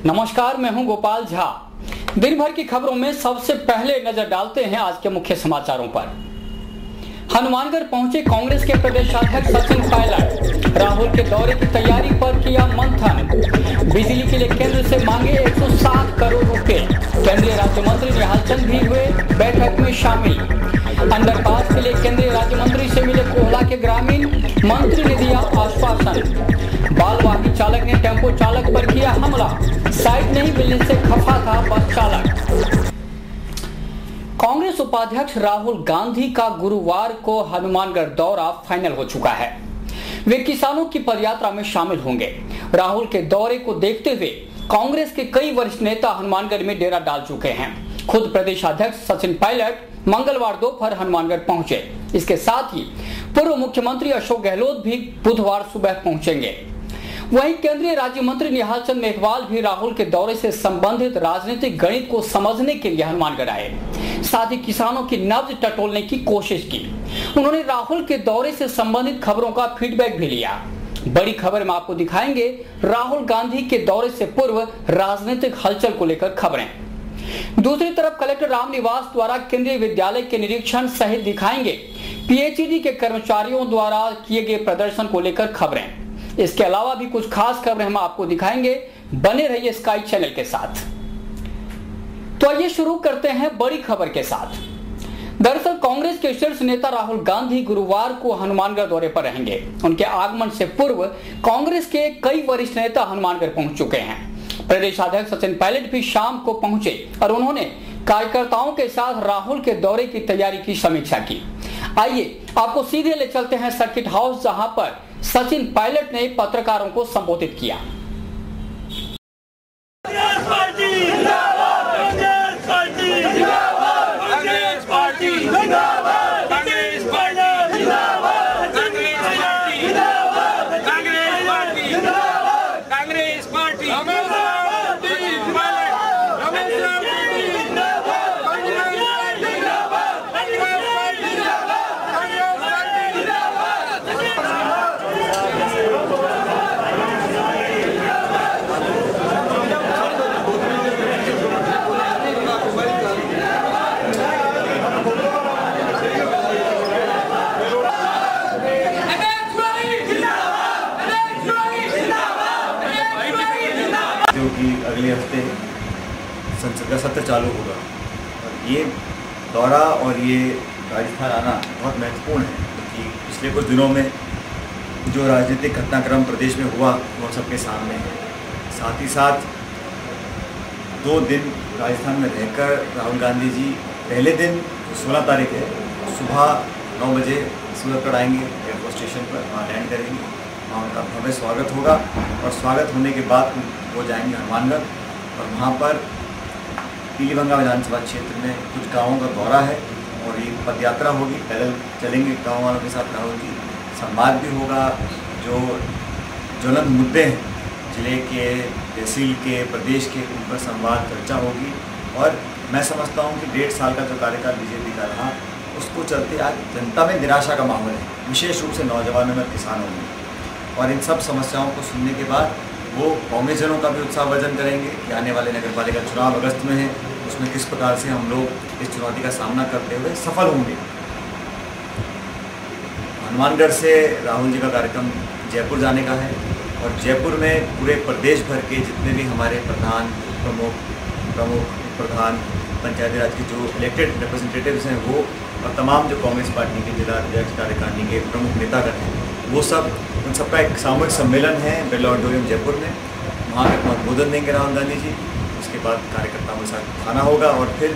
नमस्कार, मैं हूं गोपाल झा। दिन भर की खबरों में सबसे पहले नजर डालते हैं आज के मुख्य समाचारों पर। हनुमानगढ़ पहुंचे कांग्रेस के प्रदेशाध्यक्ष सचिन पायलट, राहुल के दौरे की तैयारी पर किया मंथन। बिजली के लिए केंद्र से मांगे 160 करोड़ रुपए। केंद्रीय राज्य मंत्री निहाल चंद भी हुए बैठक में शामिल। अंडरपास के लिए केंद्रीय राज्य मंत्री से मिले कोहला के ग्रामीण, मंत्री ने दिया आश्वासन। बालवाही चालक ने टेम्पो चालक पर किया हमला, साइड नहीं मिलने से खफा था बस चालक। कांग्रेस उपाध्यक्ष राहुल गांधी का गुरुवार को हनुमानगढ़ दौरा फाइनल हो चुका है। वे किसानों की पदयात्रा में शामिल होंगे। राहुल के दौरे को देखते हुए कांग्रेस के कई वरिष्ठ नेता हनुमानगढ़ में डेरा डाल चुके हैं। खुद प्रदेशाध्यक्ष सचिन पायलट मंगलवार दोपहर हनुमानगढ़ पहुंचे। इसके साथ ही पूर्व मुख्यमंत्री अशोक गहलोत भी बुधवार सुबह पहुंचेंगे। वहीं केंद्रीय राज्य मंत्री निहाल चंद मेघवाल भी राहुल के दौरे से संबंधित राजनीतिक गणित को समझने के लिए हनुमानगढ़ आए। साथ ही किसानों की नब्ज टटोलने की कोशिश की। उन्होंने राहुल के दौरे से संबंधित खबरों का फीडबैक भी लिया। बड़ी खबर में आपको दिखाएंगे राहुल गांधी के दौरे से पूर्व राजनीतिक हलचल को लेकर खबरें। दूसरी तरफ कलेक्टर रामनिवास द्वारा केंद्रीय विद्यालय के निरीक्षण सहित दिखाएंगे पीएचईडी के कर्मचारियों द्वारा किए गए प्रदर्शन को लेकर खबरें। इसके अलावा भी कुछ खास खबरें हम आपको दिखाएंगे। बने रहिए स्काई चैनल के साथ। तो आइए शुरू करते हैं बड़ी खबर के साथ। दरअसल कांग्रेस के शीर्ष नेता राहुल गांधी गुरुवार को हनुमानगढ़ दौरे पर रहेंगे। उनके आगमन से पूर्व कांग्रेस के कई वरिष्ठ नेता हनुमानगढ़ पहुंच चुके हैं। प्रदेशाध्यक्ष सचिन पायलट भी शाम को पहुंचे और उन्होंने कार्यकर्ताओं के साथ राहुल के दौरे की तैयारी की समीक्षा की। आइए आपको सीधे ले चलते हैं सर्किट हाउस, जहां पर सचिन पायलट ने पत्रकारों को संबोधित किया। अगले हफ्ते संसद का सत्र चालू होगा और ये दौरा और ये राजस्थान आना बहुत महत्वपूर्ण है, क्योंकि पिछले कुछ दिनों में जो राजनीतिक घटनाक्रम प्रदेश में हुआ वो सबके सामने है। साथ ही साथ 2 दिन राजस्थान में रहकर राहुल गांधी जी पहले दिन 16 तारीख है सुबह 9 बजे सूरत पर आएंगे, एयरपोर्ट स्टेशन पर वहाँ लैंड करेंगे। वहाँ उनका भव्य स्वागत होगा और स्वागत होने के बाद वो जाएंगे हनुमानगढ़ और वहाँ पर पीलीभंगा विधानसभा क्षेत्र में कुछ गाँवों का दौरा है और ये पदयात्रा होगी, पैदल चलेंगे गाँव वालों के साथ राहुल जी। संवाद भी होगा, जो ज्वलंत मुद्दे हैं जिले के, तहसील के, प्रदेश के, उन पर संवाद चर्चा होगी। और मैं समझता हूँ कि 1.5 साल का जो कार्यकाल बीजेपी का रहा उसको चलते आज जनता में निराशा का माहौल है, विशेष रूप से नौजवानों में, किसानों में। और इन सब समस्याओं को सुनने के बाद वो कांग्रेसजनों का भी उत्साहवर्धन करेंगे कि आने वाले नगरपालिका चुनाव अगस्त में है, उसमें किस प्रकार से हम लोग इस चुनौती का सामना करते हुए सफल होंगे। हनुमानगढ़ से राहुल जी का कार्यक्रम जयपुर जाने का है और जयपुर में पूरे प्रदेश भर के जितने भी हमारे प्रधान, प्रमुख प्रधान, पंचायती राज के जो इलेक्टेड रिप्रेजेंटेटिव्स हैं वो और तमाम जो कांग्रेस पार्टी के जिला अध्यक्ष, कार्यकारिणी के प्रमुख नेतागण हैं, वो सब, उन सबका एक सामूहिक सम्मेलन है बिरला ऑडिटोरियम जयपुर में। वहाँ पर उद्बोधन देंगे राहुल गांधी जी। उसके बाद कार्यकर्ताओं के साथ खाना होगा और फिर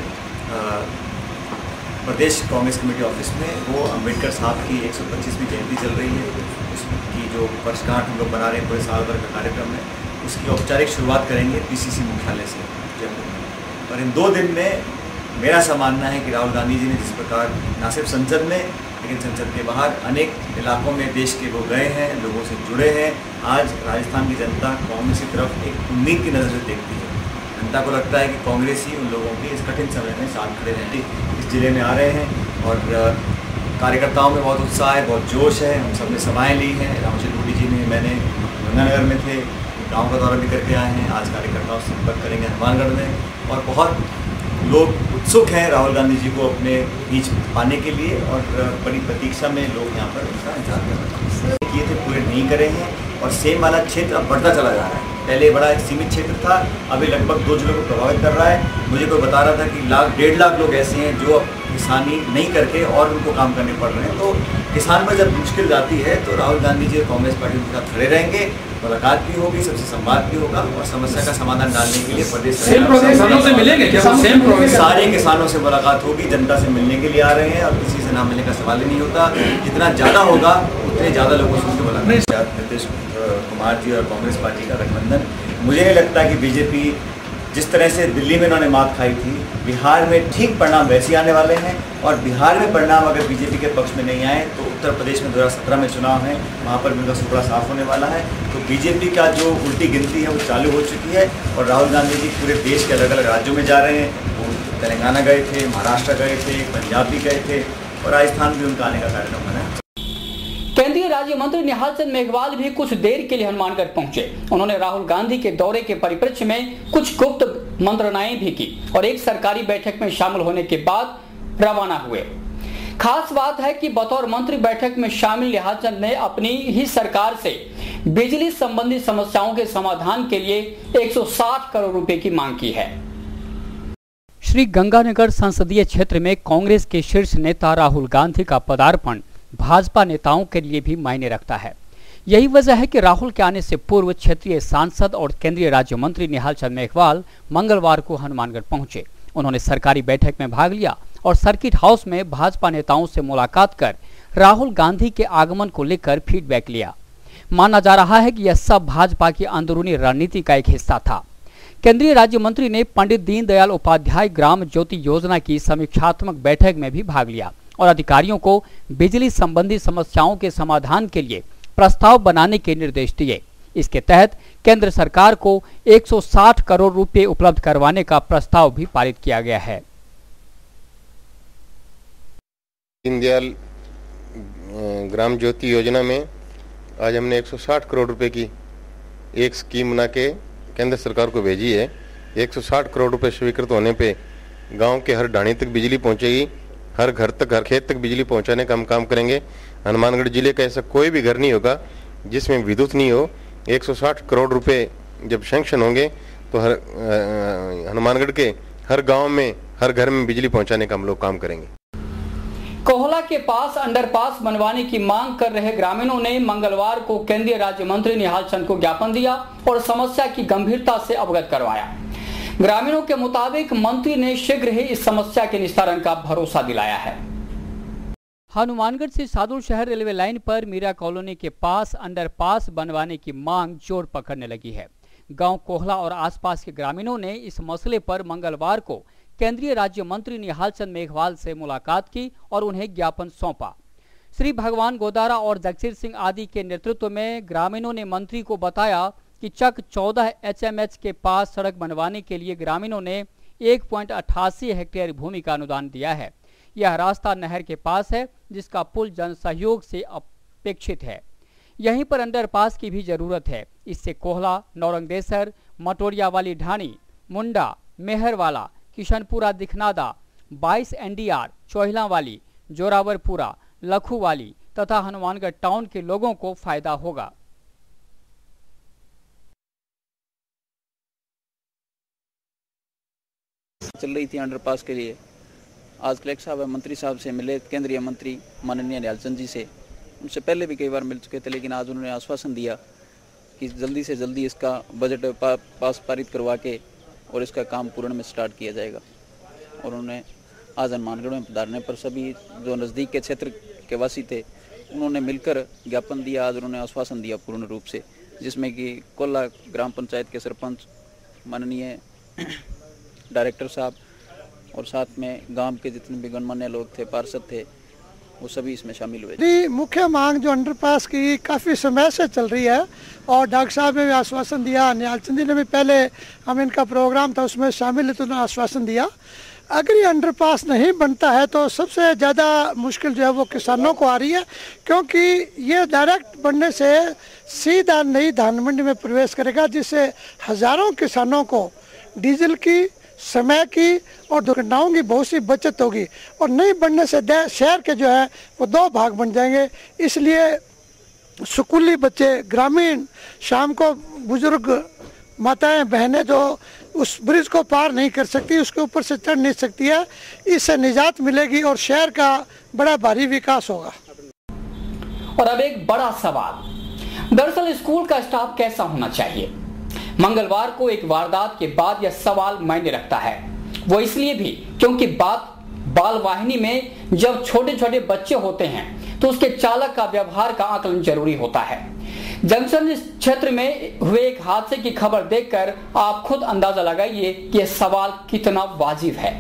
प्रदेश कांग्रेस कमेटी ऑफिस में वो अम्बेडकर साहब की 125वीं जयंती चल रही है, उसकी जो वर्षगांठ हम लोग बना रहे हैं पूरे साल भर का कार्यक्रम है, उसकी औपचारिक शुरुआत करेंगे पीसीसी मुख्यालय से जयपुर में। और इन 2 दिन में मेरा ऐसा मानना है कि राहुल गांधी जी ने जिस प्रकार न सिर्फ संसद में लेकिन संसद के बाहर अनेक इलाकों में देश के वो गए हैं, लोगों से जुड़े हैं। आज राजस्थान की जनता कांग्रेस की तरफ एक उम्मीद की नज़र से देखती है। जनता को लगता है कि कांग्रेस ही उन लोगों की इस कठिन समय में साथ खड़े रहने इस जिले में आ रहे हैं और कार्यकर्ताओं में बहुत उत्साह है, बहुत जोश है। हम सब ने सभाएँ ली हैं, रामचंद्र जी ने, मैंने गंगानगर में थे, गांव का दौरा भी करके आए हैं। आज कार्यकर्ताओं से संपर्क करेंगे हनुमानगढ़ में, और बहुत लोग उत्सुक हैं राहुल गांधी जी को अपने बीच पाने के लिए, और बड़ी प्रतीक्षा में लोग यहाँ पर उनका इंतजार कर रहे हैं। ये थे पूरे नहीं करे हैं, और सेम वाला क्षेत्र अब बढ़ता चला जा रहा है। पहले बड़ा एक सीमित क्षेत्र था, अभी लगभग 2 जिलों को प्रभावित कर रहा है। मुझे कोई बता रहा था कि 1.5 लाख लोग ऐसे हैं जो किसानी नहीं करके और उनको काम करने पड़ रहे हैं। तो किसान पर जब मुश्किल जाती है तो राहुल गांधी जी और कांग्रेस पार्टी उनके साथ खड़े रहेंगे, मुलाकात भी होगी, सबसे संवाद भी होगा, और समस्या का समाधान डालने के लिए प्रदेश किसानों से मिलेंगे क्या? सारे किसानों से मुलाकात होगी, जनता से मिलने के लिए आ रहे हैं, और किसी से ना मिलने का सवाल ही नहीं होता। जितना ज़्यादा होगा उतने ज़्यादा लोगों से उनसे मुलाकात। नीतीश कुमार जी और कांग्रेस पार्टी का गठबंधन, मुझे नहीं लगता कि बीजेपी जिस तरह से दिल्ली में उन्होंने मात खाई थी, बिहार में ठीक परिणाम वैसे आने वाले हैं। और बिहार में परिणाम अगर बीजेपी के पक्ष में नहीं आए तो उत्तर प्रदेश में 2017 में चुनाव है, वहाँ पर भी उनका सुपड़ा साफ होने वाला है। तो बीजेपी का जो उल्टी गिनती है वो चालू हो चुकी है, और राहुल गांधी जी पूरे देश के अलग अलग राज्यों में जा रहे हैं। वो तेलंगाना गए थे, महाराष्ट्र गए थे, पंजाब भी गए थे, और राजस्थान भी उनका आने का कार्यक्रम बना है। केंद्रीय राज्य मंत्री निहाल चंद मेघवाल भी कुछ देर के लिए हनुमानगढ़ पहुंचे। उन्होंने राहुल गांधी के दौरे के परिप्रेक्ष्य में कुछ गुप्त मंत्रणाएं भी की, और एक सरकारी बैठक में शामिल होने के बाद रवाना हुए। खास बात है कि बतौर मंत्री बैठक में शामिल निहाल चंद ने अपनी ही सरकार से बिजली संबंधी समस्याओं के समाधान के लिए 160 करोड़ रुपए की मांग की है। श्री गंगानगर संसदीय क्षेत्र में कांग्रेस के शीर्ष नेता राहुल गांधी का पदार्पण भाजपा नेताओं के लिए भी मायने रखता है। यही वजह है कि राहुल के आने से पूर्व क्षेत्रीय सांसद और केंद्रीय राज्य मंत्री निहाल चंद मेघवाल मंगलवार को हनुमानगढ़ पहुंचे। उन्होंने सरकारी बैठक में भाग लिया और सर्किट हाउस में भाजपा नेताओं से मुलाकात कर राहुल गांधी के आगमन को लेकर फीडबैक लिया। माना जा रहा है कि यह सब भाजपा की अंदरूनी रणनीति का एक हिस्सा था। केंद्रीय राज्य मंत्री ने पंडित दीनदयाल उपाध्याय ग्राम ज्योति योजना की समीक्षात्मक बैठक में भी भाग लिया और अधिकारियों को बिजली संबंधी समस्याओं के समाधान के लिए प्रस्ताव बनाने के निर्देश दिए। इसके तहत केंद्र सरकार को 160 करोड़ रुपए उपलब्ध करवाने का प्रस्ताव भी पारित किया गया है। दीनदयाल ग्राम ज्योति योजना में आज हमने 160 करोड़ रुपए की एक स्कीम बना के केंद्र सरकार को भेजी है। 160 करोड़ रुपए स्वीकृत होने पे गांव के हर ढाणी तक बिजली पहुंचेगी, हर घर तक, हर खेत तक बिजली पहुंचाने का हम काम करेंगे। हनुमानगढ़ जिले का ऐसा कोई भी घर नहीं होगा जिसमें विद्युत नहीं हो। 160 करोड़ रुपए जब सैंक्शन होंगे तो हर हनुमानगढ़ के हर गांव में, हर घर में बिजली पहुंचाने का हम लोग काम करेंगे। कोहला के पास अंडरपास बनवाने की मांग कर रहे ग्रामीणों ने मंगलवार को केंद्रीय राज्य मंत्री निहाल चंद को ज्ञापन दिया और समस्या की गंभीरता से अवगत करवाया। ग्रामीणों के मुताबिक मंत्री ने शीघ्र ही इस समस्या के निस्तारण का भरोसा दिलाया है। हनुमानगढ़ से सादुल शहर रेलवे लाइन पर मीरा कॉलोनी के पास अंडरपास बनवाने की मांग जोर पकड़ने लगी है। गांव कोहला और आसपास के ग्रामीणों ने इस मसले पर मंगलवार को केंद्रीय राज्य मंत्री निहाल चंद मेघवाल से मुलाकात की और उन्हें ज्ञापन सौंपा। श्री भगवान गोदारा और जगसीर सिंह आदि के नेतृत्व में ग्रामीणों ने मंत्री को बताया कि चक 14 HMH के पास सड़क बनवाने के लिए ग्रामीणों ने 1.88 हेक्टेयर भूमि का अनुदान दिया है। यह रास्ता नहर के पास है जिसका पुल जन सहयोग से अपेक्षित है। यहीं पर अंडरपास की भी जरूरत है। इससे कोहला, नौरंगदेसर, मटोरिया वाली ढाणी, मुंडा, मेहरवाला, किशनपुरा दिखनादा, 22 NDR, चोहिला वाली, जोरावरपुरा, लखूवाली तथा हनुमानगढ़ टाउन के लोगों को फायदा होगा। चल रही थी अंडरपास के लिए। आज कलेक्टर साहब मंत्री साहब से मिले, केंद्रीय मंत्री माननीय निहाल चंद जी से। उनसे पहले भी कई बार मिल चुके थे, लेकिन आज उन्होंने आश्वासन दिया कि जल्दी से जल्दी इसका बजट पास पारित करवा के और इसका काम पूर्ण में स्टार्ट किया जाएगा। और उन्होंने आज हनुमानगढ़ में पधारने पर सभी जो नज़दीक के क्षेत्र के वासी थे उन्होंने मिलकर ज्ञापन दिया। आज उन्होंने आश्वासन दिया पूर्ण रूप से, जिसमें कि कोल्ला ग्राम पंचायत के सरपंच, माननीय डायरेक्टर साहब और साथ में गांव के जितने भी गणमान्य लोग थे, पार्षद थे, वो सभी इसमें शामिल हुए। मुख्य मांग जो अंडरपास की काफ़ी समय से चल रही है और डॉक्टर साहब ने भी आश्वासन दिया, निहाल चंद जी ने भी पहले हम इनका प्रोग्राम था उसमें शामिल है तो उन्होंने आश्वासन दिया। अगर ये अंडरपास नहीं बनता है तो सबसे ज़्यादा मुश्किल जो है वो किसानों को आ रही है, क्योंकि ये डायरेक्ट बनने से सीधा नई धान मंडी में प्रवेश करेगा, जिससे हजारों किसानों को डीजल की, समय की और दुर्घटनाओं की बहुत सी बचत होगी। और नई बनने से शहर के जो है वो 2 भाग बन जाएंगे। इसलिए स्कूली बच्चे, ग्रामीण, शाम को बुजुर्ग माताएं बहनें जो उस ब्रिज को पार नहीं कर सकती, उसके ऊपर से चढ़ नहीं सकती है, इससे निजात मिलेगी और शहर का बड़ा भारी विकास होगा। और अब एक बड़ा सवाल, दरअसल स्कूल का स्टाफ कैसा होना चाहिए? मंगलवार को एक वारदात के बाद यह सवाल मायने रखता है। वो इसलिए भी क्योंकि बाल वाहिनी में जब छोटे छोटे बच्चे होते हैं तो उसके चालक का व्यवहार का आकलन जरूरी होता है। जंक्शन क्षेत्र में हुए एक हादसे की खबर देखकर आप खुद अंदाजा लगाइए कि यह सवाल कितना वाजिब है।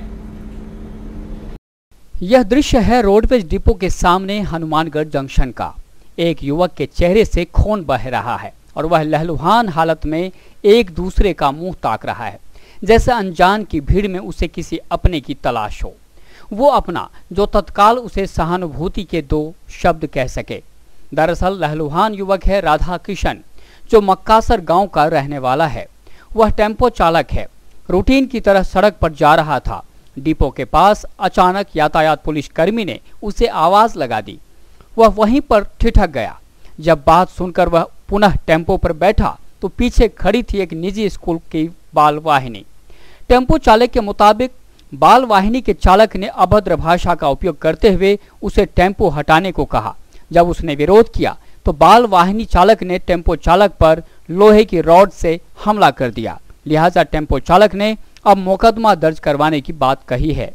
यह दृश्य है रोडवेज डिपो के सामने हनुमानगढ़ जंक्शन का। एक युवक के चेहरे से खून बह रहा है और वह लहलुहान हालत में एक दूसरे का मुंह ताक रहा है, जैसे अनजान की भीड़ में उसे किसी अपने की तलाश हो। वो अपना जो तत्काल उसे सहानुभूति के 2 शब्द कह सके। दरअसल लहलुहान युवक है राधा किशन, जो मक्कासर गांव का रहने वाला है। वह टेम्पो चालक है, रूटीन की तरह सड़क पर जा रहा था। डिपो के पास अचानक यातायात पुलिस कर्मी ने उसे आवाज लगा दी। वह वहीं पर ठिठक गया। जब बात सुनकर वह पुनः टेम्पो पर बैठा तो पीछे खड़ी थी एक निजी स्कूल की बाल वाहिनी। टेम्पो चालक के मुताबिक बाल वाहिनी के चालक ने अभद्र भाषा का उपयोग करते हुए उसे टेम्पो हटाने को कहा। जब उसने विरोध किया तो बाल वाहिनी चालक ने टेम्पो चालक पर लोहे की रॉड से हमला कर दिया। लिहाजा टेम्पो चालक ने अब मुकदमा दर्ज करवाने की बात कही है।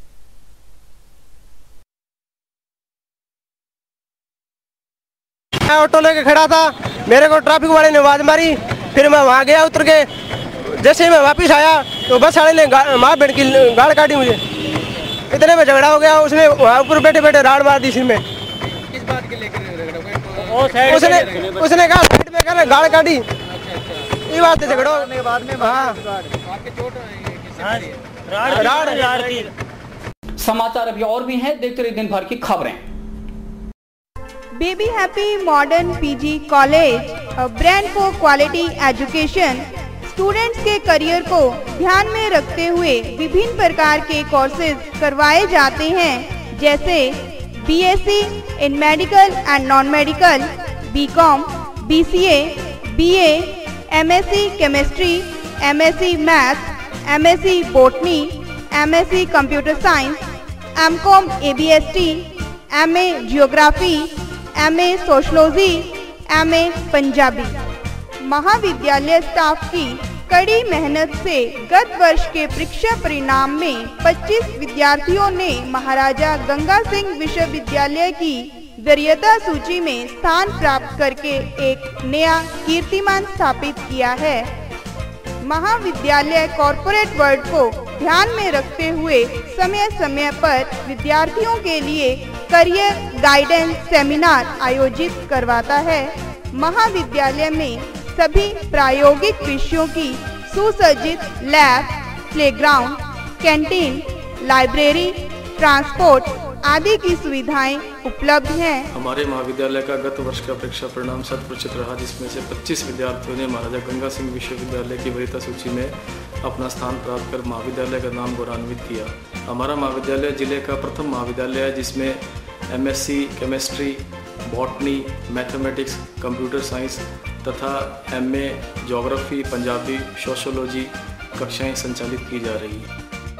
मैं ऑटो लेके खड़ा था, मेरे को ट्रैफिक वाले ने आवाज मारी, फिर मैं वहां गया उतर के। जैसे ही मैं वापस आया तो बस वाले ने माँ बहन की गाड़ काटी मुझे। इतने में झगड़ा हो गया, उसने वहाँ ऊपर बैठे बैठे राड़ मार दी सिर में। किस बात के लेकर उसने कहा साइड में कर गाड़ काटी। ये बात है झगड़ा होने के बाद में। समाचार अभी और भी हैं, देखते रहिए दिन भर की खबरें। Baby happy modern PG college, a brand for quality education. Students के करियर को ध्यान में रखते हुए विभिन्न प्रकार के कोर्सेज करवाए जाते हैं, जैसे BSc in medical and non medical, BCom, BCA, BA, MSc chemistry, MSc maths, MSc botany, MSc computer science, MCom ABST, MA geography, MA sociology, MA Punjabi. महाविद्यालय स्टाफ की कड़ी मेहनत से गत वर्ष के परीक्षा परिणाम में 25 विद्यार्थियों ने महाराजा गंगा सिंह विश्वविद्यालय की वरीयता सूची में स्थान प्राप्त करके एक नया कीर्तिमान स्थापित किया है। महाविद्यालय कॉर्पोरेट वर्ल्ड को ध्यान में रखते हुए समय समय पर विद्यार्थियों के लिए करियर गाइडेंस सेमिनार आयोजित करवाता है। महाविद्यालय में सभी प्रायोगिक विषयों की सुसज्जित lab, playground, canteen, library, transport आदि की सुविधाएं उपलब्ध हैं। हमारे महाविद्यालय का गत वर्ष का परीक्षा परिणाम 100% रहा, जिसमें से 25 विद्यार्थियों ने महाराजा गंगा सिंह विश्वविद्यालय की वरीयता सूची में अपना स्थान प्राप्त कर महाविद्यालय का नाम गौरवान्वित किया। हमारा महाविद्यालय जिले का प्रथम महाविद्यालय है, जिसमें MSc chemistry, botany, mathematics, computer science तथा एमए ज्योग्राफी, पंजाबी, सोशियोलॉजी कक्षाएं संचालित की जा रही हैं।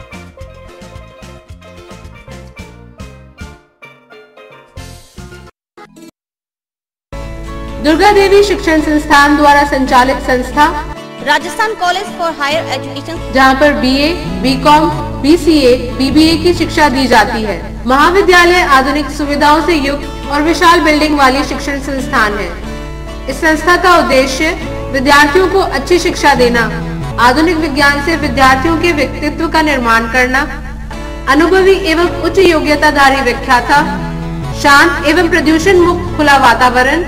दुर्गा देवी शिक्षण संस्थान द्वारा संचालित संस्था Rajasthan college for higher education, जहां पर बीए, बीकॉम, बीसीए, बीबीए की शिक्षा दी जाती है। महाविद्यालय आधुनिक सुविधाओं से युक्त और विशाल बिल्डिंग वाली शिक्षण संस्थान है। इस संस्था का उद्देश्य विद्यार्थियों को अच्छी शिक्षा देना, आधुनिक विज्ञान से विद्यार्थियों के व्यक्तित्व का निर्माण करना, अनुभवी एवं उच्च योग्यताधारी व्याख्याता, शांत एवं प्रदूषण मुक्त खुला वातावरण,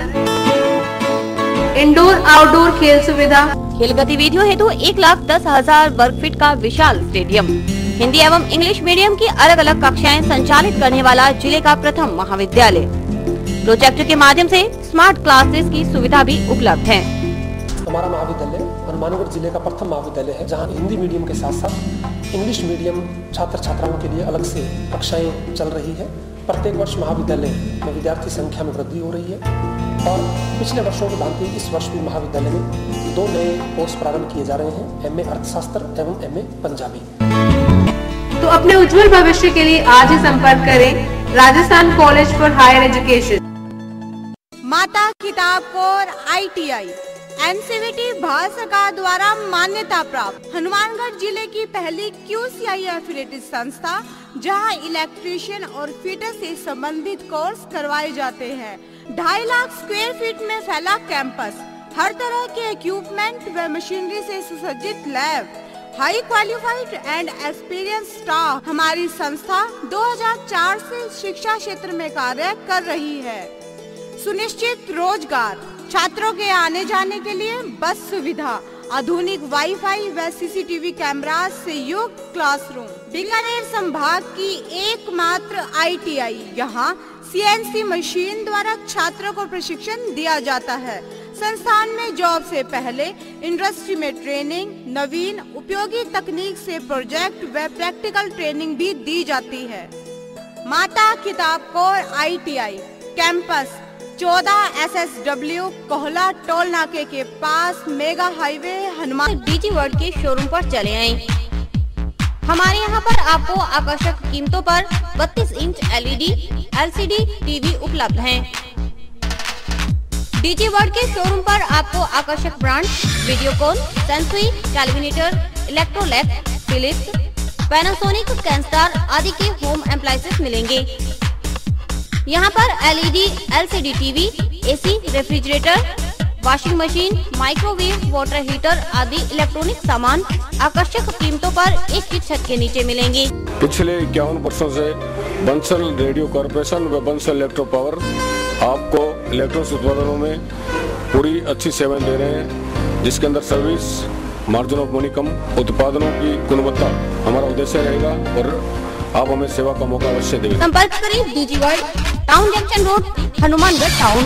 इंडोर आउटडोर खेल सुविधा, खेल गतिविधियों हेतु 1,10,000 वर्ग फीट का विशाल स्टेडियम, हिंदी एवं इंग्लिश मीडियम की अलग अलग कक्षाएं संचालित करने वाला जिले का प्रथम महाविद्यालय। प्रोजेक्टर के माध्यम से स्मार्ट क्लासेस की सुविधा भी उपलब्ध है। हमारा महाविद्यालय हनुमानगढ़ जिले का प्रथम महाविद्यालय है, जहां हिंदी मीडियम के साथ साथ इंग्लिश मीडियम छात्र छात्राओं के लिए अलग से कक्षाएं चल रही है। प्रत्येक वर्ष महाविद्यालय में विद्यार्थी संख्या में वृद्धि हो रही है और पिछले वर्षों की भांति इस वर्ष भी महाविद्यालय में 2 नए कोर्स प्रारंभ किए जा रहे हैं, MA अर्थशास्त्र एवं MA पंजाबी। तो अपने उज्जवल भविष्य के लिए आज ही संपर्क करें Rajasthan college for higher education. Mata Kitab Kaur ITI NCVT Bharat सरकार द्वारा मान्यता प्राप्त हनुमानगढ़ जिले की पहली QCI एफिलिएटेड संस्था, जहां इलेक्ट्रीशियन और फिटर से संबंधित कोर्स करवाए जाते हैं। 2.5 लाख स्क्वायर फीट में फैला कैंपस, हर तरह के इक्विपमेंट व मशीनरी से सुसज्जित lab, high qualified and experience staff. हमारी संस्था 2004 से शिक्षा क्षेत्र में कार्य कर रही है। सुनिश्चित रोजगार, छात्रों के आने जाने के लिए बस सुविधा, आधुनिक वाईफाई व CCTV कैमरा से युक्त क्लासरूम। बीकानेर संभाग की एकमात्र ITI, यहाँ CNC मशीन द्वारा छात्रों को प्रशिक्षण दिया जाता है। संस्थान में जॉब से पहले इंडस्ट्री में ट्रेनिंग, नवीन उपयोगी तकनीक से प्रोजेक्ट व प्रैक्टिकल ट्रेनिंग भी दी जाती है। Mata Kitab Kaur ITI campus 14 SSW Kohla toll नाके के पास, mega highway Hanuman. DG world के शोरूम पर चले आए। हमारे यहाँ पर आपको आकर्षक कीमतों पर 32 इंच LED LCD TV उपलब्ध हैं। DG वर्ल्ड के शोरूम पर आपको आकर्षक ब्रांड वीडियोकॉन, सेंसुई, टेलीविनेटर, इलेक्ट्रोलैक, फिलिप्स, पैनासोनिक, कैनस्टार आदि के होम एप्लायंसेस मिलेंगे। यहाँ पर LED LCD TV, AC, refrigerator, washing machine, microwave, water heater आदि इलेक्ट्रॉनिक सामान आकर्षक कीमतों पर एक ही छत के नीचे मिलेंगे। पिछले 51 वर्षों से बंसल रेडियो कॉर्पोरेशन व बंसल इलेक्ट्रो पावर आपको इलेक्ट्रॉनिक्स उत्पादनों में पूरी अच्छी सेवाएं दे रहे हैं, जिसके अंदर सर्विस, मार्जिन ऑफ मनी कम, उत्पादनों की गुणवत्ता हमारा उद्देश्य रहेगा और आप हमें सेवा का मौका अवश्य दें। संपर्क करें DG world, town junction road, Hanumangarh town.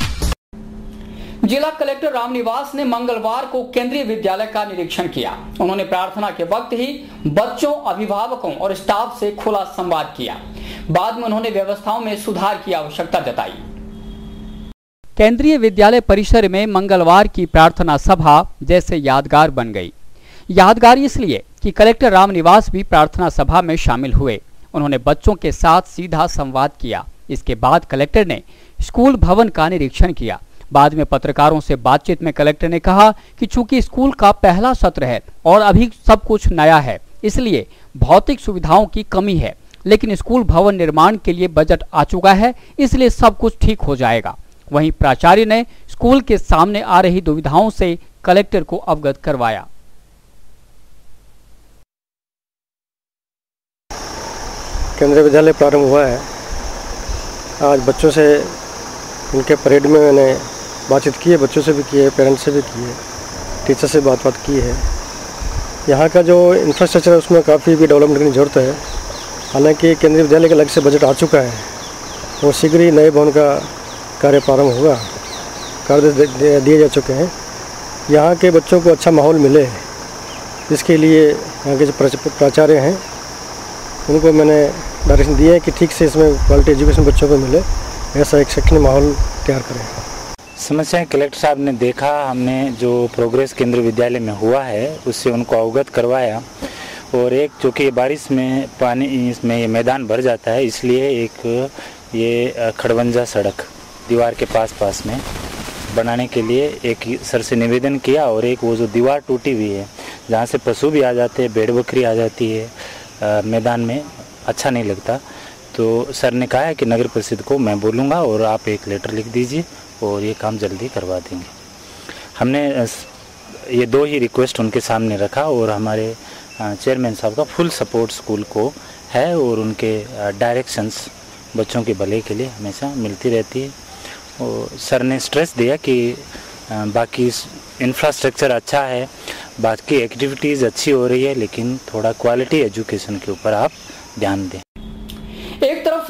जिला कलेक्टर रामनिवास ने मंगलवार को केंद्रीय विद्यालय का निरीक्षण किया। उन्होंने प्रार्थना के वक्त ही बच्चों, अभिभावकों और स्टाफ से खुला संवाद किया। बाद में उन्होंने व्यवस्थाओं में सुधार की आवश्यकता जताई। केंद्रीय विद्यालय परिसर में मंगलवार की प्रार्थना सभा जैसे यादगार बन गई। यादगार इसलिए कि कलेक्टर रामनिवास भी प्रार्थना सभा में शामिल हुए। उन्होंने बच्चों के साथ सीधा संवाद किया। इसके बाद कलेक्टर ने स्कूल भवन का निरीक्षण किया। बाद में पत्रकारों से बातचीत में कलेक्टर ने कहा कि चूंकि स्कूल का पहला सत्र है और अभी सब कुछ नया है, इसलिए भौतिक सुविधाओं की कमी है, लेकिन स्कूल भवन निर्माण के लिए बजट आ चुका है, इसलिए सब कुछ ठीक हो जाएगा। वहीं प्राचार्य ने स्कूल के सामने आ रही दुविधाओं से कलेक्टर को अवगत करवाया। केंद्रीय विद्यालय प्रारंभ हुआ है। आज बच्चों से उनके परेड में मैंने बातचीत की है, बच्चों से भी की है, पेरेंट्स से भी की है, टीचर से बात की है। यहाँ का जो इंफ्रास्ट्रक्चर है उसमें काफ़ी भी डेवलपमेंट की ज़रूरत है। हालांकि केंद्रीय विद्यालय के अलग से बजट आ चुका है और शीघ्र ही नए भवन का कार्य प्रारंभ होगा, कार्य दिए जा चुके हैं। यहाँ के बच्चों को अच्छा माहौल मिले, इसके लिए यहाँ के जो प्राचार्य हैं उनको मैंने डायरेक्शन दिया है कि ठीक से इसमें क्वालिटी एजुकेशन बच्चों को मिले, ऐसा एक शैक्षणिक माहौल तैयार करें। समस्याएं कलेक्टर साहब ने देखा, हमने जो प्रोग्रेस केंद्रीय विद्यालय में हुआ है उससे उनको अवगत करवाया। और एक चूँकि बारिश में पानी इसमें ये मैदान भर जाता है, इसलिए एक ये खड़वंजा सड़क दीवार के पास में बनाने के लिए एक सर से निवेदन किया। और एक वो जो दीवार टूटी हुई है जहाँ से पशु भी आ जाते हैं, भेड़ बकरी आ जाती है, मैदान में अच्छा नहीं लगता, तो सर ने कहा है कि नगर परिषद को मैं बोलूँगा और आप एक लेटर लिख दीजिए और ये काम जल्दी करवा देंगे। हमने ये 2 ही रिक्वेस्ट उनके सामने रखा और हमारे चेयरमैन साहब का फुल सपोर्ट स्कूल को है और उनके डायरेक्शंस बच्चों के भले के लिए हमेशा मिलती रहती है। और सर ने स्ट्रेस दिया कि बाकी इंफ्रास्ट्रक्चर अच्छा है, बाकी एक्टिविटीज़ अच्छी हो रही है, लेकिन थोड़ा क्वालिटी एजुकेशन के ऊपर आप ध्यान दें। एक तरफ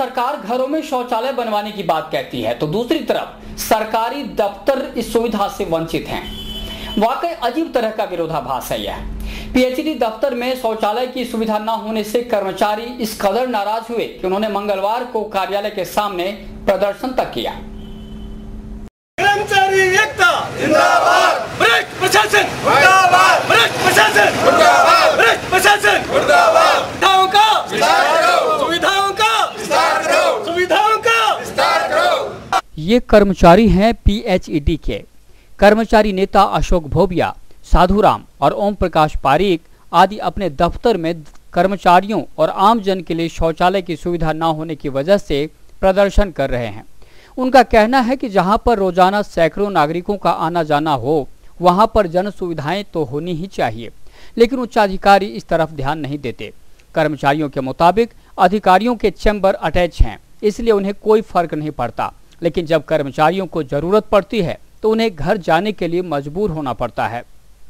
सरकार घरों में शौचालय बनवाने की बात कहती है तो दूसरी तरफ सरकारी दफ्तर इस सुविधा से वंचित हैं। वाकई अजीब तरह का विरोधाभास है यह। पीएचडी दफ्तर में शौचालय की सुविधा न होने से कर्मचारी इस कदर नाराज हुए कि उन्होंने मंगलवार को कार्यालय के सामने प्रदर्शन तक किया। कर्मचारी एकता जिंदाबाद, भ्रष्ट प्रशासन मुर्दाबाद, भ्रष्ट प्रशासन मुर्दाबाद, भ्रष्ट प्रशासन मुर्दाबाद। सुविधाओं का विस्तार करो, सुविधाओं का विस्तार करो। ये कर्मचारी हैं पीएचईडी के। कर्मचारी नेता अशोक भोबिया, साधुराम और ओम प्रकाश पारीक आदि अपने दफ्तर में कर्मचारियों और आम जन के लिए शौचालय की सुविधा न होने की वजह से प्रदर्शन कर रहे हैं। उनका कहना है कि जहां पर रोजाना सैकड़ों नागरिकों का आना जाना हो वहां पर जन सुविधाएं तो होनी ही चाहिए, लेकिन उच्चाधिकारी इस तरफ ध्यान नहीं देते। कर्मचारियों के मुताबिक अधिकारियों के चैम्बर अटैच हैं, इसलिए उन्हें कोई फर्क नहीं पड़ता, लेकिन जब कर्मचारियों को जरूरत पड़ती है तो उन्हें घर जाने के लिए मजबूर होना पड़ता है।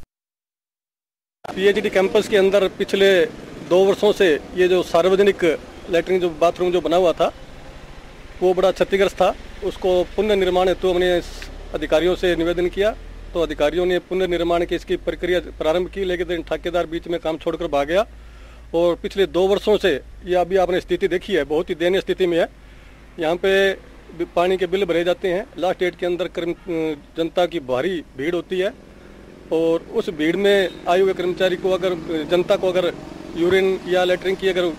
पीएचडी कैंपस के अंदर पिछले 2 वर्षों से ये जो सार्वजनिक लैट्रिन जो बाथरूम जो बना हुआ था वो बड़ा क्षतिग्रस्त था। उसको पुनर्निर्माण हेतु हमने अधिकारियों से निवेदन किया तो अधिकारियों ने पुनर्निर्माण की इसकी प्रक्रिया प्रारंभ की, लेकिन ठेकेदार बीच में काम छोड़कर भाग गया और पिछले 2 वर्षों से ये अभी आपने स्थिति देखी है, बहुत ही दयनीय स्थिति में है। यहाँ पे पानी के बिल भरे जाते हैं, लास्ट डेट के अंदर जनता की भारी भीड़ होती है और उस भीड़ में आए हुए कर्मचारी को अगर जनता को अगर यूरिन या लेटरिन की अगर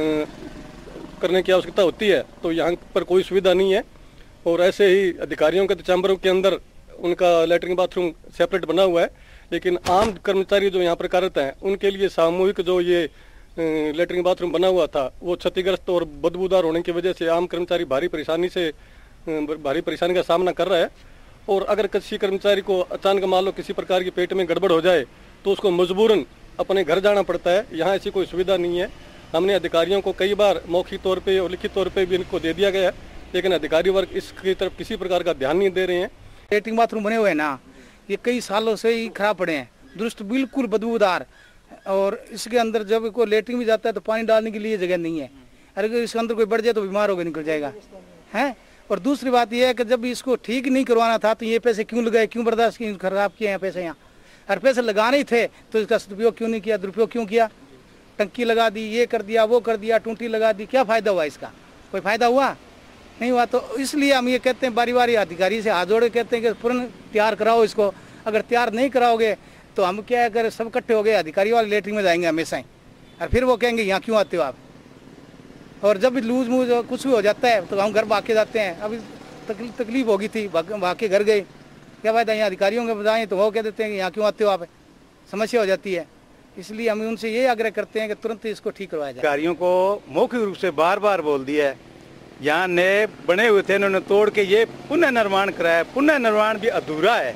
करने की आवश्यकता होती है तो यहाँ पर कोई सुविधा नहीं है। और ऐसे ही अधिकारियों के चैम्बरों के अंदर उनका लेटरिन बाथरूम सेपरेट बना हुआ है, लेकिन आम कर्मचारी जो यहाँ पर कार्यरत हैं उनके लिए सामूहिक जो ये लेटरिन बाथरूम बना हुआ था वो क्षतिग्रस्त और बदबूदार होने की वजह से आम कर्मचारी भारी परेशानी का सामना कर रहा है। और अगर किसी कर्मचारी को अचानक मान लो किसी प्रकार की पेट में गड़बड़ हो जाए तो उसको मजबूरन अपने घर जाना पड़ता है। यहाँ ऐसी कोई सुविधा नहीं है। हमने अधिकारियों को कई बार मौखिक तौर पे और लिखित तौर पे भी इनको दे दिया गया है, लेकिन अधिकारी वर्ग इसकी तरफ किसी प्रकार का ध्यान नहीं दे रहे हैं। लेटरिन बाथरूम बने हुए हैं ना, ये कई सालों से ही खराब पड़े हैं, दुरुस्त बिल्कुल बदबूदार, और इसके अंदर जब कोई लेटरिन भी जाता है तो पानी डालने के लिए जगह नहीं है। अगर इसके अंदर कोई बढ़ जाए तो बीमार होकर निकल जाएगा है। और दूसरी बात यह है कि जब इसको ठीक नहीं करवाना था तो ये पैसे क्यों लगाए, क्यों बर्दाश्त किए, खराब किए हैं पैसे यहाँ। और पैसे लगाने ही थे तो इसका सदुपयोग क्यों नहीं किया, दुरुपयोग क्यों किया। टंकी लगा दी, ये कर दिया, वो कर दिया, टूटी लगा दी, क्या फ़ायदा हुआ इसका? कोई फ़ायदा हुआ नहीं हुआ। तो इसलिए हम ये कहते हैं बारी बारी अधिकारी से हाथ जोड़े कहते हैं कि पूर्ण तैयार कराओ इसको। अगर तैयार नहीं कराओगे तो हम क्या अगर सब इकट्ठे हो गए अधिकारी वाले लेटरिन में जाएंगे हमेशा ही, और फिर वो कहेंगे यहाँ क्यों आते हो आप। और जब भी लूज मूज कुछ भी हो जाता है तो हम घर भाग के जाते हैं। अभी तकलीफ होगी थी, भाग के घर गए, क्या फ़ायदा। यहाँ अधिकारियों के बताएं तो वो कह देते हैं कि यहाँ क्यों आते हो आप, समस्या हो जाती है। इसलिए हम उनसे ये आग्रह करते हैं कि तुरंत इसको ठीक करवाया जाए। अधिकारियों को मौखिक रूप से बार बार बोल दिया है, यहाँ नए बने हुए थे उन्होंने तोड़ के ये पुनर्निर्माण कराया, पुनर्निर्माण भी अधूरा है।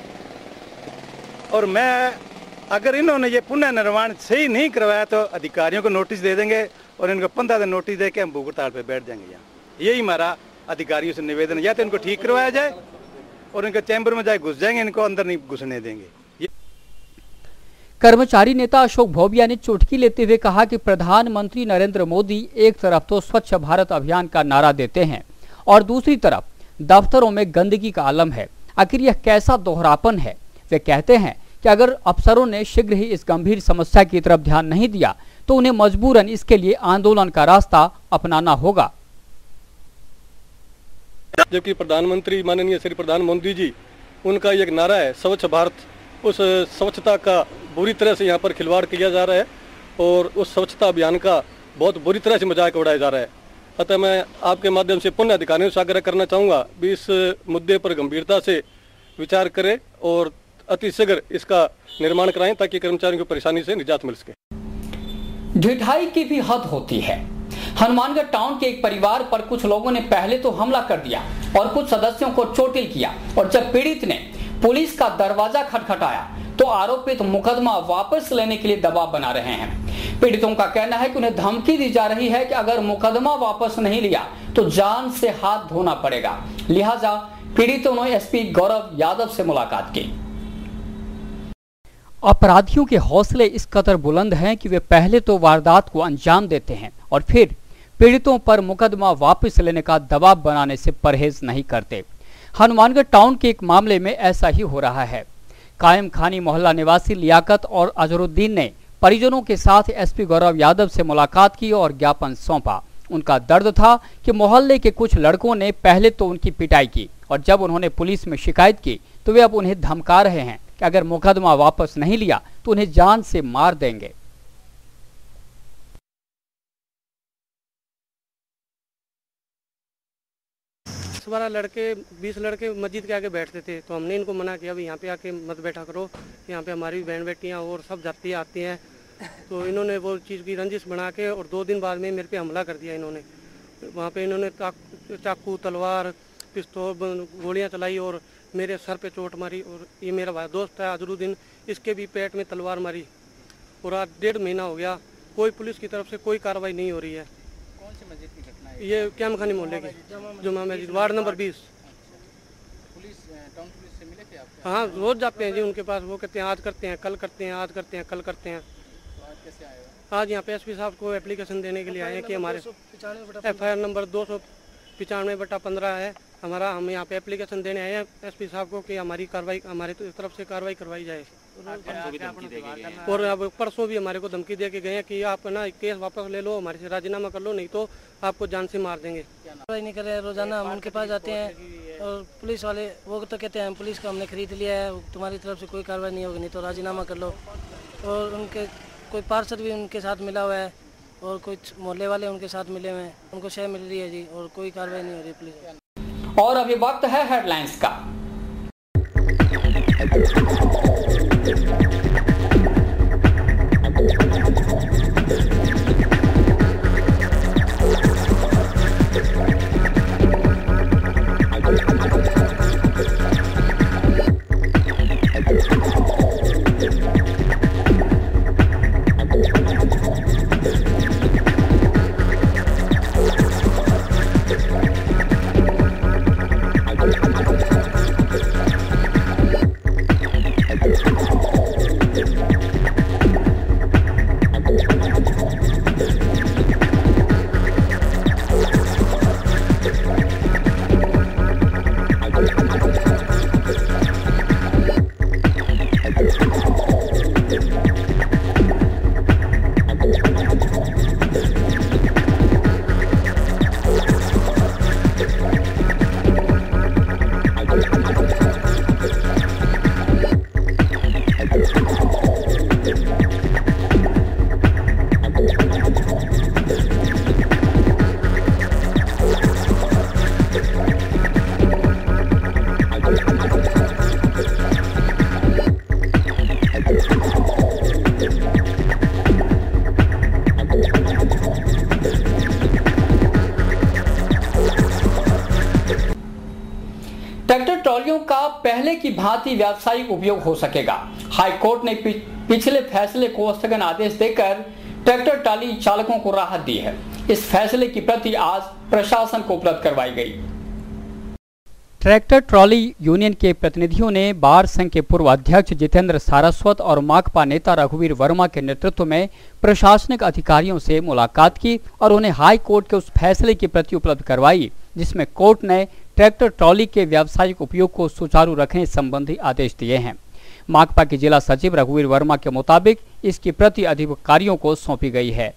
और मैं अगर इन्होंने ये पुनर्निर्माण सही नहीं करवाया तो अधिकारियों को नोटिस दे देंगे और इनको 15 दिन नोटिस दे के हम भूख हड़ताल पे बैठ जाएंगे। यहाँ यही हमारा अधिकारियों से निवेदन, या तो इनको ठीक करवाया जाए और इनके चैम्बर में जाए घुस जाएंगे, इनको अंदर नहीं घुसने देंगे। कर्मचारी नेता अशोक भोबिया ने चुटकी लेते हुए कहा कि प्रधानमंत्री नरेंद्र मोदी एक तरफ तो स्वच्छ भारत अभियान का नारा देते हैं और दूसरी तरफ दफ्तरों में गंदगी का आलम है। आखिर यह कैसा दोहरापन है। वे कहते हैं कि अगर अफसरों ने शीघ्र ही इस गंभीर समस्या की तरफ ध्यान नहीं दिया तो उन्हें मजबूरन इसके लिए आंदोलन का रास्ता अपनाना होगा। जबकि प्रधानमंत्री माननीय श्री प्रधानमंत्री जी उनका एक नारा है स्वच्छ भारत, उस स्वच्छता का बुरी तरह से यहाँ पर खिलवाड़ किया जा रहा है और उस स्वच्छता अभियान का बहुत बुरी तरह से मजाक उड़ाया जा रहा है। अतः मैं आपके माध्यम से पुनः अधिकारियों से आग्रह करना चाहूँगा भी इस मुद्दे पर गंभीरता से विचार करें और अतिशीघ्र इसका निर्माण कराएं ताकि कर्मचारियों की परेशानी से निजात मिल सके। ढिठाई की भी हद होती है। हनुमानगढ़ टाउन के एक परिवार पर कुछ लोगों ने पहले तो हमला कर दिया और कुछ सदस्यों को चोटिल किया, और जब पीड़ित ने पुलिस का दरवाजा खटखटाया तो आरोपित मुकदमा वापस लेने के लिए दबाव बना रहे हैं। पीड़ितों का कहना है कि उन्हें धमकी दी जा रही है कि अगर मुकदमा वापस नहीं लिया तो जान से हाथ धोना पड़ेगा। लिहाजा पीड़ितों ने एसपी गौरव यादव से मुलाकात की। अपराधियों के हौसले इस कदर बुलंद हैं कि वे पहले तो वारदात को अंजाम देते हैं और फिर पीड़ितों पर मुकदमा वापस लेने का दबाव बनाने से परहेज नहीं करते। हनुमानगढ़ टाउन के एक मामले में ऐसा ही हो रहा है। कायम खानी मोहल्ला निवासी लियाकत और अजहरुद्दीन ने परिजनों के साथ एसपी गौरव यादव से मुलाकात की और ज्ञापन सौंपा। उनका दर्द था कि मोहल्ले के कुछ लड़कों ने पहले तो उनकी पिटाई की और जब उन्होंने पुलिस में शिकायत की तो वे अब उन्हें धमका रहे हैं कि अगर मुकदमा वापस नहीं लिया तो उन्हें जान से मार देंगे। 12 लड़के 20 लड़के मस्जिद के आगे बैठते थे, तो हमने इनको मना किया, यहाँ पे आके मत बैठा करो, यहाँ पे हमारी बहन बेटियाँ और सब जाती आती हैं। तो इन्होंने वो चीज़ की रंजिश बना के और 2 दिन बाद में मेरे पे हमला कर दिया इन्होंने। वहाँ पे इन्होंने चाकू, तलवार, पिस्तौल, गोलियाँ चलाई और मेरे सर पे चोट मारी। और ये मेरा भाई दोस्त है अजहरुद्दीन, इसके भी पेट में तलवार मारी। और आज 1.5 महीना हो गया, कोई पुलिस की तरफ से कोई कार्रवाई नहीं हो रही है। कौन सी मस्जिद की घटना है? ये कैम खानी मोहल्ले की Juma Masjid, ward number 20। Police, town police से मिले थे आप? हाँ, रोज जाते हैं जी उनके पास। वो कहते हैं आज करते हैं, कल करते हैं, आज करते हैं, कल करते हैं। तो आज कैसे आए हो? आज यहाँ पे एसपी साहब को एप्लीकेशन देने के लिए आए हैं कि हमारे FIR नंबर 295/15 है हमारा। हम यहाँ पे एप्लीकेशन देने आए हैं एसपी साहब को कि हमारी कार्रवाई, हमारी तरफ से कार्रवाई करवाई जाए। और अब परसों भी हमारे को धमकी दे के गए हैं कि आप ना केस वापस ले लो, हमारे से राजीनामा कर लो, नहीं तो आपको जान से मार देंगे। कार्रवाई नहीं कर रहे हैं। रोजाना हम उनके पास जाते हैं और पुलिस वाले वो तो कहते हैं पुलिस को हमने खरीद लिया है, तुम्हारी तरफ से कोई कार्रवाई नहीं होगी, नहीं तो राजीनामा कर लो। और उनके कोई पार्षद भी उनके साथ मिला हुआ है और कुछ मोहल्ले वाले उनके साथ मिले हुए हैं, उनको शय मिल रही है जी, और कोई कार्रवाई नहीं हो रही पुलिस। और अभी वक्त है हेडलाइंस का। ट्रैक्टर ट्रॉलियों का पहले की भांति व्यावसायिक उपयोग हो सकेगा। हाई कोर्ट ने पिछले फैसले को स्थगन आदेश देकर ट्रैक्टर ट्रॉली चालकों को राहत दी है। इस फैसले की प्रति आज प्रशासन को उपलब्ध करवाई गई। ट्रैक्टर ट्रॉली यूनियन के प्रतिनिधियों ने बार संघ के पूर्व अध्यक्ष जितेंद्र सारस्वत और माकपा नेता रघुवीर वर्मा के नेतृत्व में प्रशासनिक अधिकारियों से मुलाकात की और उन्हें हाई कोर्ट के उस फैसले की प्रति उपलब्ध करवाई जिसमें कोर्ट ने ट्रैक्टर ट्रॉली के व्यावसायिक उपयोग को सुचारू रखने संबंधी आदेश दिए हैं। माकपा के जिला सचिव रघुवीर वर्मा के मुताबिक इसकी प्रति अधिकारियों को सौंपी गई है।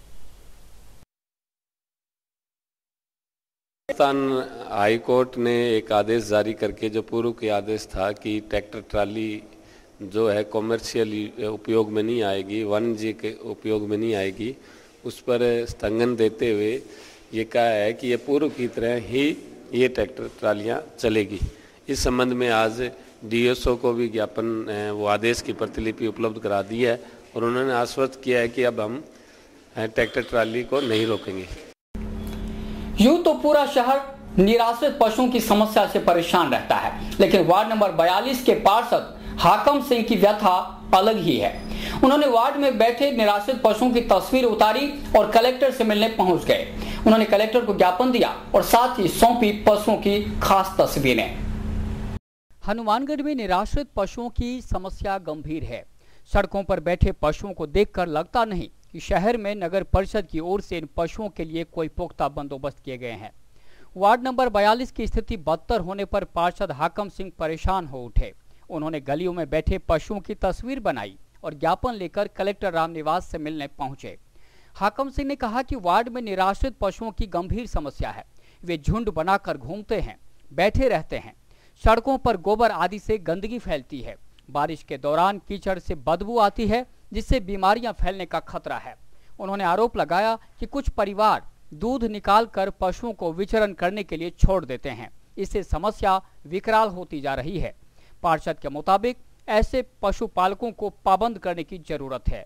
राजस्थान हाई कोर्ट ने एक आदेश जारी करके, जो पूर्व के आदेश था कि ट्रैक्टर ट्राली जो है कॉमर्शियल उपयोग में नहीं आएगी, वाणिज्य के उपयोग में नहीं आएगी, उस पर स्थगन देते हुए ये कहा है कि ये पूर्व की तरह ही ये ट्रैक्टर ट्रालियाँ चलेगी। इस संबंध में आज DSO को भी ज्ञापन वो आदेश की प्रतिलिपि उपलब्ध करा दी है और उन्होंने आश्वस्त किया है कि अब हम ट्रैक्टर ट्राली को नहीं रोकेंगे। यूं तो पूरा शहर निराश्रित पशुओं की समस्या से परेशान रहता है, लेकिन वार्ड नंबर 42 के पार्षद हाकम सिंह की व्यथा अलग ही है। उन्होंने वार्ड में बैठे निराश्रित पशुओं की तस्वीर उतारी और कलेक्टर से मिलने पहुंच गए। उन्होंने कलेक्टर को ज्ञापन दिया और साथ ही सौंपी पशुओं की खास तस्वीरें। हनुमानगढ़ में निराश्रित पशुओं की समस्या गंभीर है। सड़कों पर बैठे पशुओं को देखकर लगता नहीं कि शहर में नगर परिषद की ओर से इन पशुओं के लिए कोई पुख्ता बंदोबस्त किए गए हैं। वार्ड नंबर 42 की स्थिति बदतर होने पर पार्षद हाकम सिंह परेशान हो उठे। उन्होंने गलियों में बैठे पशुओं की तस्वीर बनाई और ज्ञापन लेकर कलेक्टर रामनिवास से मिलने पहुंचे। हाकम सिंह ने कहा कि वार्ड में निराश्रित पशुओं की गंभीर समस्या है। वे झुंड बनाकर घूमते हैं, बैठे रहते हैं। सड़कों पर गोबर आदि से गंदगी फैलती है। बारिश के दौरान कीचड़ से बदबू आती है, जिससे बीमारियां फैलने का खतरा है। उन्होंने आरोप लगाया कि कुछ परिवार दूध निकालकर पशुओं को विचरण करने के लिए छोड़ देते हैं। इससे समस्या विकराल होती जा रही है। पार्षद के मुताबिक ऐसे पशुपालकों को पाबंद करने की जरूरत है।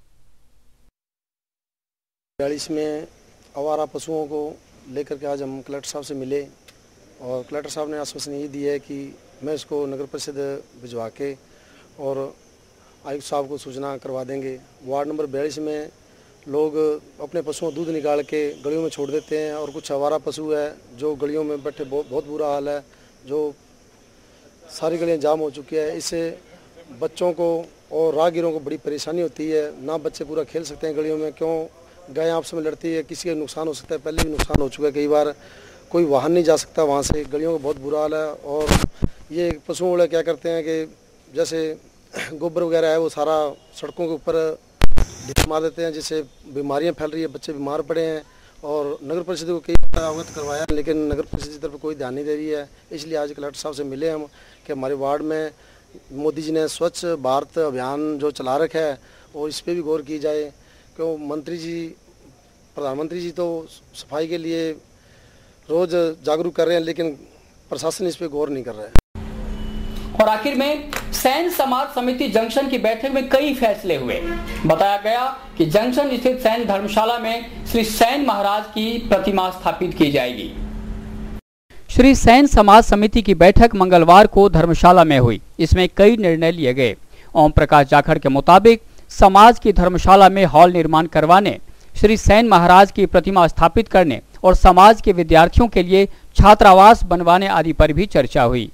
42 में आवारा पशुओं को लेकर के आज हम कलेक्टर साहब से मिले और कलेक्टर साहब ने आश्वासन ये दिया है कि मैं इसको नगर परिषद भिजवा के और आयुक्त साहब को सूचना करवा देंगे। वार्ड नंबर 42 में लोग अपने पशुओं दूध निकाल के गलियों में छोड़ देते हैं और कुछ आवारा पशु है जो गलियों में बैठे बहुत बुरा हाल है, जो सारी गलियां जाम हो चुकी है। इससे बच्चों को और राहगीरों को बड़ी परेशानी होती है। ना बच्चे पूरा खेल सकते हैं गलियों में, क्यों गायें आपस में लड़ती है, किसी का नुकसान हो सकता है। पहले भी नुकसान हो चुका है, कई बार कोई वाहन नहीं जा सकता वहाँ से। गलियों का बहुत बुरा हाल है। और ये पशुओं वाले क्या करते हैं कि जैसे गोबर वगैरह है वो सारा सड़कों के ऊपर मार देते हैं, जिससे बीमारियां फैल रही है, बच्चे बीमार पड़े हैं। और नगर परिषद को कई बार अवगत करवाया लेकिन नगर परिषद की तरफ कोई ध्यान नहीं दे रही है। इसलिए आज कलेक्टर साहब से मिले हम कि हमारे वार्ड में मोदी जी ने स्वच्छ भारत अभियान जो चला रखा है और इस पर भी गौर की जाए, क्यों मंत्री जी प्रधानमंत्री जी तो सफाई के लिए रोज़ जागरूक कर रहे हैं लेकिन प्रशासन इस पर गौर नहीं कर रहा है। और आखिर में सैन समाज समिति जंक्शन की बैठक में कई फैसले हुए। बताया गया कि जंक्शन स्थित सैन धर्मशाला में श्री सैन महाराज की प्रतिमा स्थापित की जाएगी। श्री सैन समाज समिति की बैठक मंगलवार को धर्मशाला में हुई। इसमें कई निर्णय लिए गए। ओम प्रकाश जाखड़ के मुताबिक समाज की धर्मशाला में हॉल निर्माण करवाने, श्री सैन महाराज की प्रतिमा स्थापित करने और समाज के विद्यार्थियों के लिए छात्रावास बनवाने आदि पर भी चर्चा हुई।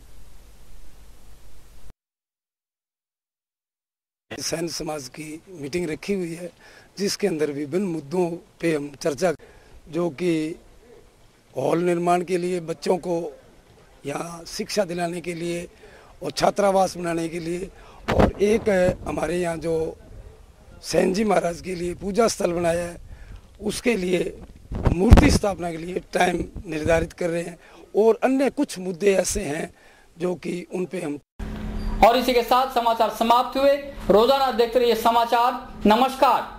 सैन समाज की मीटिंग रखी हुई है जिसके अंदर विभिन्न मुद्दों पे हम चर्चा, जो कि हॉल निर्माण के लिए, बच्चों को यहाँ शिक्षा दिलाने के लिए और छात्रावास बनाने के लिए, और एक हमारे यहाँ जो सैन जी महाराज के लिए पूजा स्थल बनाया है उसके लिए मूर्ति स्थापना के लिए टाइम निर्धारित कर रहे हैं। और अन्य कुछ मुद्दे ऐसे हैं जो कि उन पे हम। और इसी के साथ समाचार समाप्त हुए। रोजाना देखते रहिए समाचार। नमस्कार।